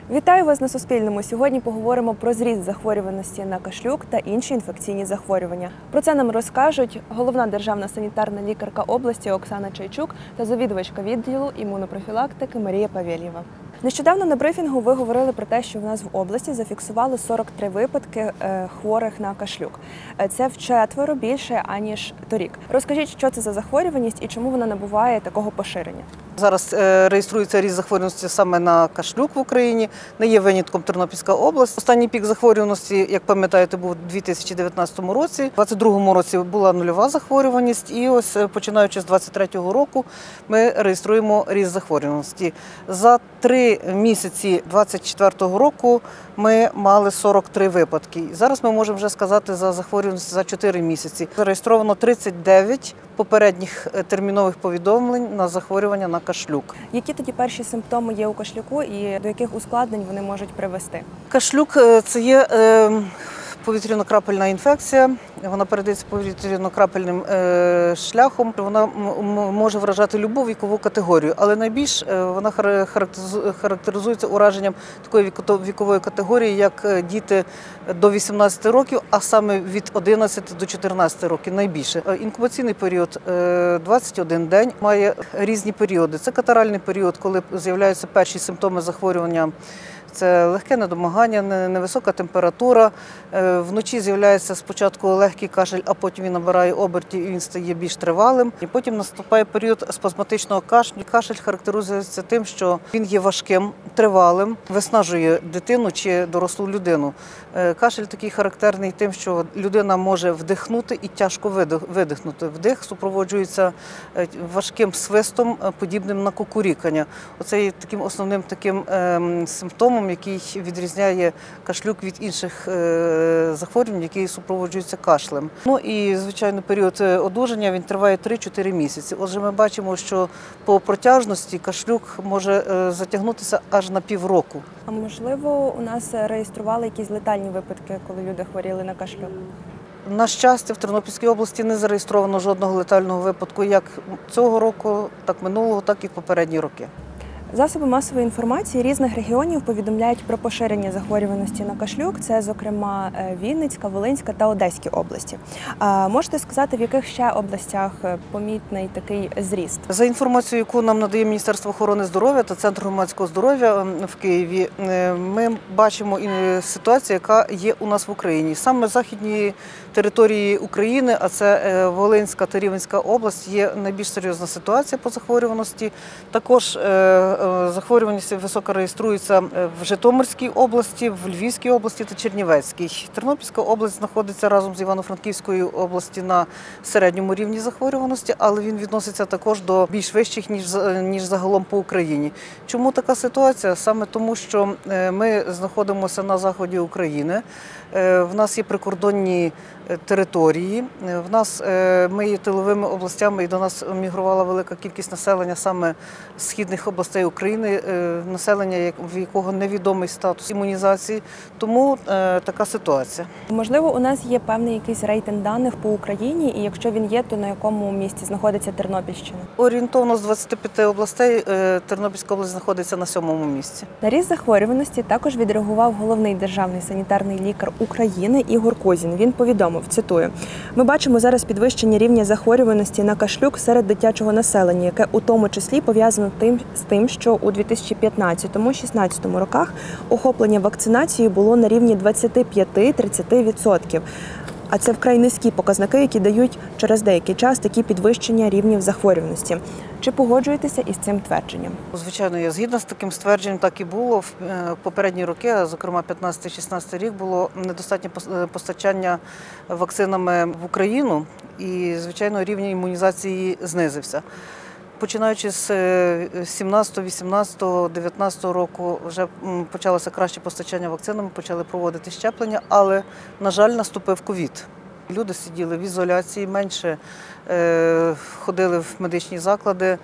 Вітаю вас на Суспільному. Сьогодні поговоримо про зріст захворюваності на кашлюк та інші інфекційні захворювання. Про це нам розкажуть головна державна санітарна лікарка області Оксана Чайчук та завідувачка відділу імунопрофілактики Марія Павєлєва. Нещодавно на брифінгу ви говорили про те, що в нас в області зафіксували 43 випадки хворих на кашлюк. Це вчетверо більше, аніж торік. Розкажіть, що це за захворюваність і чому вона набуває такого поширення? Зараз реєструється ріст захворюваності саме на кашлюк в Україні. Не є винятком Тернопільська область. Останній пік захворюваності, як пам'ятаєте, був у 2019 році. У 2022 році була нульова захворюваність. І ось починаючи з 2023 року ми реєструємо ріст захворюваності. За 3 місяці 2024 року ми мали 43 випадки. Зараз ми можемо вже сказати за захворюваність за 4 місяці. Зареєстровано 39 попередніх термінових повідомлень на захворювання на кашлюк. Які тоді перші симптоми є у кашлюку і до яких ускладнень вони можуть привести? Кашлюк – це є повітряно-крапельна інфекція, вона передається повітряно-крапельним шляхом. Вона може вражати любу вікову категорію, але найбільш вона характеризується ураженням такої вікової категорії, як діти до 18 років, а саме від 11 до 14 років найбільше. Інкубаційний період 21 день, має різні періоди. Це катаральний період, коли з'являються перші симптоми захворювання. Це легке недомагання, невисока температура. Вночі з'являється спочатку легкий кашель, а потім він набирає обертів і він стає більш тривалим. І потім наступає період спазматичного кашлю. Кашель характеризується тим, що він є важким, тривалим, виснажує дитину чи дорослу людину. Кашель такий характерний тим, що людина може вдихнути і тяжко видихнути. Вдих супроводжується важким свистом, подібним на кукурікання. Оце є таким основним симптомом, який відрізняє кашлюк від інших захворювань, які супроводжуються кашлем. Ну і, звичайно, період одужання, він триває 3-4 місяці. Отже, ми бачимо, що по протяжності кашлюк може затягнутися аж на півроку. А можливо, у нас реєстрували якісь летальні випадки, коли люди хворіли на кашлюк? На щастя, в Тернопільській області не зареєстровано жодного летального випадку як цього року, так минулого, так і в попередні роки. Засоби масової інформації різних регіонів повідомляють про поширення захворюваності на кашлюк. Це, зокрема, Вінницька, Волинська та Одеські області. Можете сказати, в яких ще областях помітний такий зріст? За інформацією, яку нам надає Міністерство охорони здоров'я та Центр громадського здоров'я в Києві, ми бачимо ситуацію, яка є у нас в Україні. Саме західні території України, а це Волинська та Рівненська область, є найбільш серйозна ситуація по захворюваності. Також захворюваність високо реєструється в Житомирській області, в Львівській області та Чернівецькій. Тернопільська область знаходиться разом з Івано-Франківською областю на середньому рівні захворюваності, але він відноситься також до більш вищих, ніж загалом по Україні. Чому така ситуація? Саме тому, що ми знаходимося на заході України, в нас є прикордонні території, ми є тиловими областями і до нас мігрувала велика кількість населення саме з східних областей України, населення, в якого невідомий статус імунізації, тому така ситуація. Можливо, у нас є певний якийсь рейтинг даних по Україні, і якщо він є, то на якому місці знаходиться Тернопільщина? Орієнтовно з 25 областей Тернопільська область знаходиться на 7-му місці. На ріст захворюваності також відреагував головний державний санітарний лікар України Ігор Козін. Він повідомив, цитую: "Ми бачимо зараз підвищення рівня захворюваності на кашлюк серед дитячого населення, яке у тому числі пов'язано з тим, що у 2015-16 роках охоплення вакцинацією було на рівні 25-30%. А це вкрай низькі показники, які дають через деякий час такі підвищення рівнів захворюваності. Чи погоджуєтеся із цим твердженням? Звичайно, я згідна з таким ствердженням, так і було. В попередні роки, а зокрема 15-16 рік, було недостатнє постачання вакцинами в Україну і, звичайно, рівень імунізації знизився. Починаючи з 17, 18, 19 року вже почалося краще постачання вакцинами, почали проводити щеплення, але, на жаль, наступив ковід. Люди сиділи в ізоляції, менше ходили в медичні заклади,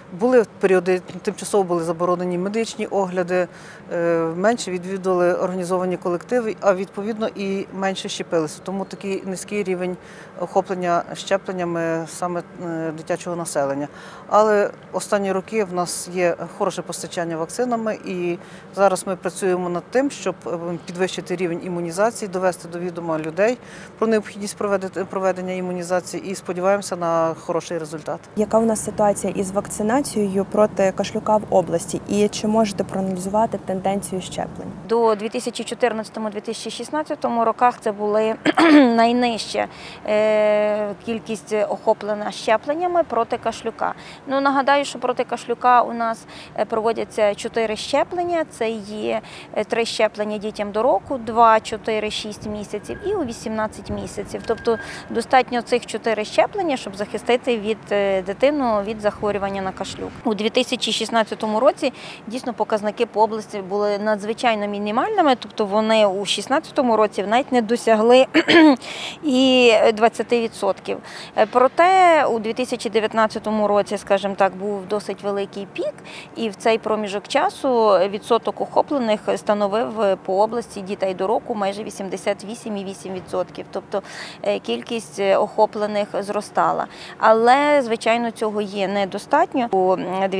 Були періоди, тимчасово були заборонені медичні огляди, менше відвідували організовані колективи, а відповідно і менше щепилися. Тому такий низький рівень охоплення щепленнями саме дитячого населення. Але останні роки в нас є хороше постачання вакцинами, і зараз ми працюємо над тим, щоб підвищити рівень імунізації, довести до відома людей про необхідність проведення імунізації і сподіваємося на хороший результат. Яка у нас ситуація із вакцинацією проти кашлюка в області і чи можете проаналізувати тенденцію щеплень? До 2014-2016 роках це були найнижча кількість охоплена щепленнями проти кашлюка. Ну, нагадаю, що проти кашлюка у нас проводяться 4 щеплення. Це є 3 щеплення дітям до року, 2, 4, 6 місяців і у 18 місяців. Тобто достатньо цих 4 щеплення, щоб захистити дитину від захворювання на кашлюк. У 2016 році дійсно показники по області були надзвичайно мінімальними, тобто вони у 2016 році навіть не досягли і 20%. Проте у 2019 році, скажімо так, був досить великий пік, і в цей проміжок часу відсоток охоплених становив по області дітей до року майже 88,8%. Тобто кількість охоплених зростала. Але, звичайно, цього є недостатньо. У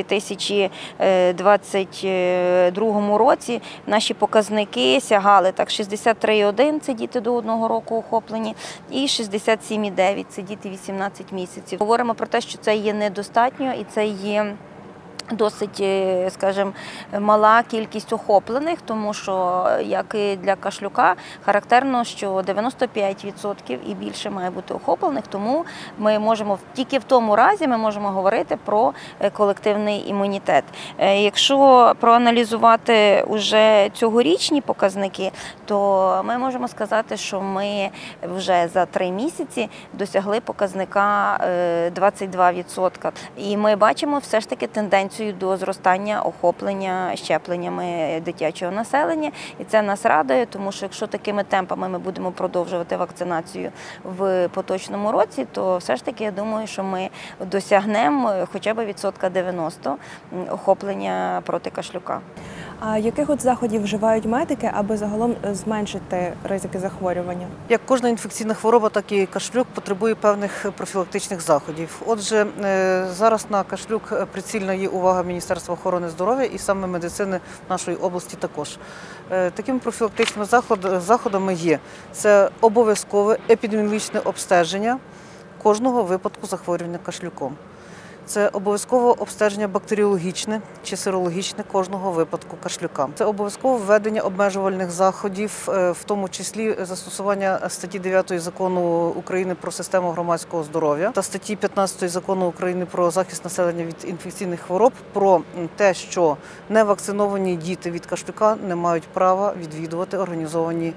2022 році наші показники сягали 63,1 – це діти до 1 року охоплені, і 67,9 – це діти 18 місяців. Говоримо про те, що це є недостатньо і це є досить, скажімо, мала кількість охоплених, тому що, як і для кашлюка, характерно, що 95% і більше має бути охоплених, тому ми можемо, тільки в тому разі ми можемо говорити про колективний імунітет. Якщо проаналізувати уже цьогорічні показники, то ми можемо сказати, що ми вже за 3 місяці досягли показника 22%. І ми бачимо все ж таки тенденцію до зростання охоплення щепленнями дитячого населення. І це нас радує, тому що якщо такими темпами ми будемо продовжувати вакцинацію в поточному році, то все ж таки я думаю, що ми досягнемо хоча б 90% охоплення проти кашлюка. А яких от заходів вживають медики, аби загалом зменшити ризики захворювання? Як кожна інфекційна хвороба, так і кашлюк потребує певних профілактичних заходів. Отже, зараз на кашлюк прицільна є увага Міністерства охорони здоров'я і саме медицини нашої області також. Такими профілактичними заходами є це обов'язкове епідеміологічне обстеження кожного випадку захворювання кашлюком. Це обов'язково обстеження бактеріологічне чи сирологічне кожного випадку кашлюка. Це обов'язково введення обмежувальних заходів, в тому числі застосування статті 9 Закону України про систему громадського здоров'я та статті 15 Закону України про захист населення від інфекційних хвороб про те, що невакциновані діти від кашлюка не мають права відвідувати організовані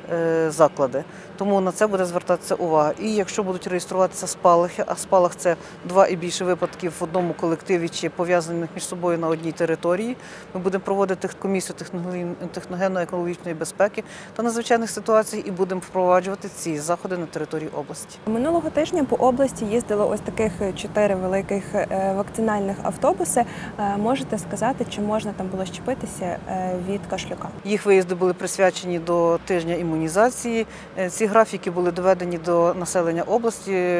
заклади. Тому на це буде звертатися увага. І якщо будуть реєструватися спалахи, а спалах – це 2 і більше випадків в одному колективі чи пов'язаних між собою на одній території, ми будемо проводити комісію техногенно-екологічної безпеки та надзвичайних ситуацій і будемо впроваджувати ці заходи на території області. Минулого тижня по області їздило ось таких 4 великих вакцинальних автобуси. Можете сказати, чи можна там було щепитися від кашлюка? Їх виїзди були присвячені до тижня імунізації. Ці графіки були доведені до населення області.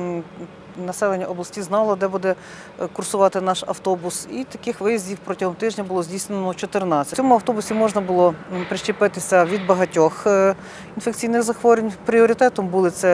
Населення області знало, де буде курсувати наш автобус. І таких виїздів протягом тижня було здійснено 14. В цьому автобусі можна було прищепитися від багатьох інфекційних захворювань. Пріоритетом були це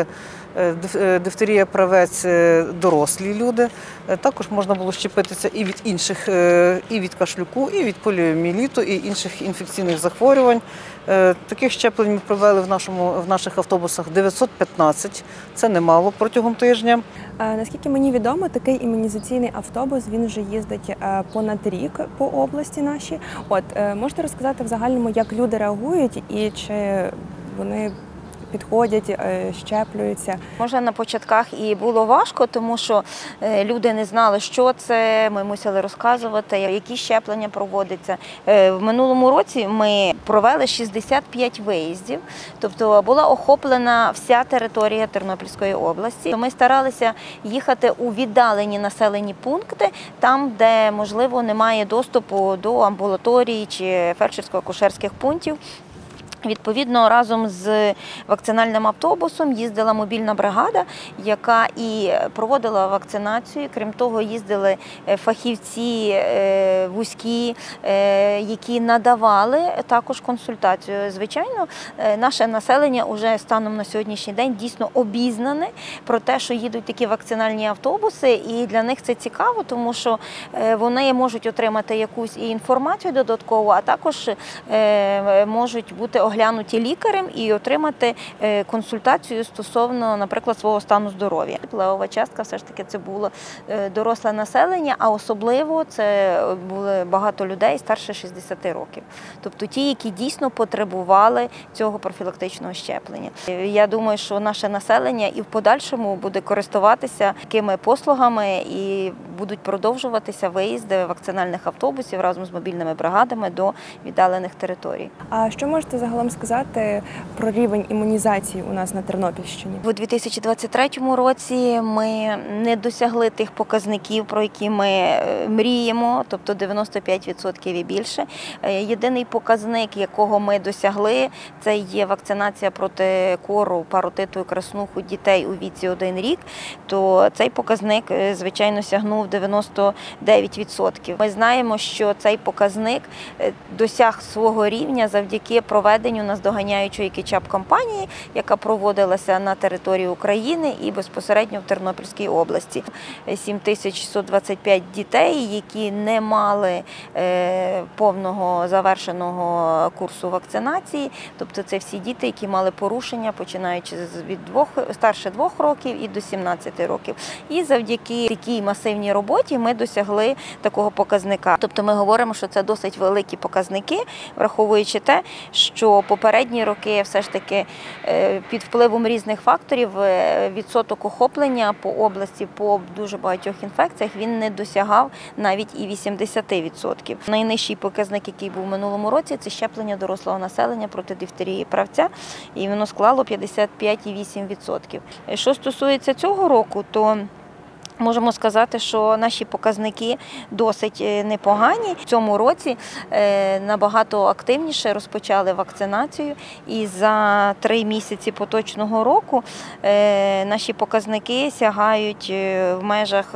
дифтерія, правець, дорослі люди. Також можна було щепитися і від інших, і від кашлюку, і від поліомієліту, і інших інфекційних захворювань. Таких щеплень ми провели в наших автобусах 915. Це немало протягом тижня. Наскільки мені відомо, такий імунізаційний автобус, він вже їздить понад рік по області нашій. Можете розказати в загальному, як люди реагують і чи вони підходять, щеплюються? Може, на початках і було важко, тому що люди не знали, що це, ми мусили розказувати, які щеплення проводяться. В минулому році ми провели 65 виїздів, тобто була охоплена вся територія Тернопільської області. Ми старалися їхати у віддалені населені пункти, там, де, можливо, немає доступу до амбулаторій чи фельдшерсько-акушерських пунктів. Відповідно, разом з вакцинальним автобусом їздила мобільна бригада, яка і проводила вакцинацію. Крім того, їздили фахівці вузькі, які надавали також консультацію. Звичайно, наше населення вже станом на сьогоднішній день дійсно обізнане про те, що їдуть такі вакцинальні автобуси, і для них це цікаво, тому що вони можуть отримати якусь і інформацію додаткову, а також можуть бути оглянуті лікарем і отримати консультацію стосовно, наприклад, свого стану здоров'я. Левова частка все ж таки це було доросле населення, а особливо це були багато людей старше 60 років. Тобто ті, які дійсно потребували цього профілактичного щеплення. Я думаю, що наше населення і в подальшому буде користуватися такими послугами і будуть продовжуватися виїзди вакцинальних автобусів разом з мобільними бригадами до віддалених територій. А що можете загалом сказати про рівень імунізації у нас на Тернопільщині? У 2023 році ми не досягли тих показників, про які ми мріємо, тобто 95% і більше. Єдиний показник, якого ми досягли, це є вакцинація проти кору, паротиту і краснуху дітей у віці 1 рік, то цей показник, звичайно, сягнув 99%. Ми знаємо, що цей показник досяг свого рівня завдяки проведенню наздоганяючої кетчап-кампанії, яка проводилася на території України і безпосередньо в Тернопільській області. 7125 дітей, які не мали повного завершеного курсу вакцинації, тобто це всі діти, які мали порушення, починаючи від старше 2 років і до 17 років. І завдяки такій масивній роботі ми досягли такого показника. Тобто ми говоримо, що це досить великі показники, враховуючи те, що попередні роки все ж таки під впливом різних факторів відсоток охоплення по області по дуже багатьох інфекціях він не досягав навіть і 80%. Найнижчий показник, який був в минулому році, це щеплення дорослого населення проти дифтерії правця, і воно склало 55,8%. Що стосується цього року, то можемо сказати, що наші показники досить непогані. В цьому році набагато активніше розпочали вакцинацію, і за 3 місяці поточного року наші показники сягають в межах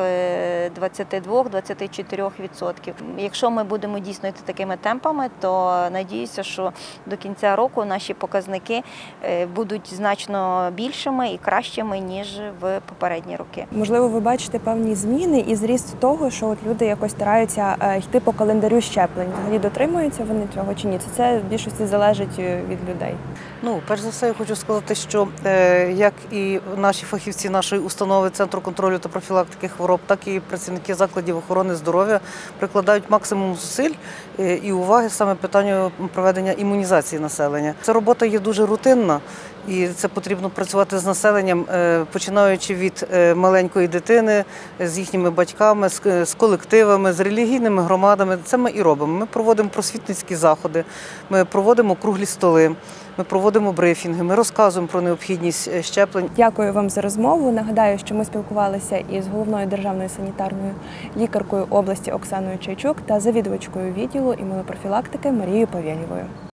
22-24%. Якщо ми будемо дійсно йти такими темпами, то надіюся, що до кінця року наші показники будуть значно більшими і кращими, ніж в попередні роки. Можливо, ви бачите певні зміни і зріст того, що от люди якось стараються йти по календарю щеплень. Взагалі дотримуються вони цього чи ні? Це в більшості залежить від людей. Перш за все, я хочу сказати, що як і наші фахівці нашої установи Центру контролю та профілактики хвороб, так і працівники закладів охорони здоров'я прикладають максимум зусиль і уваги саме питанню проведення імунізації населення. Ця робота є дуже рутинна, і це потрібно працювати з населенням, починаючи від маленької дитини, з їхніми батьками, з колективами, з релігійними громадами. Це ми і робимо. Ми проводимо просвітницькі заходи, ми проводимо круглі столи, ми проводимо брифінги, ми розказуємо про необхідність щеплень. Дякую вам за розмову. Нагадаю, що ми спілкувалися із головною державною санітарною лікаркою області Оксаною Чайчук та завідувачкою відділу імунопрофілактики Марією Павєлєвою.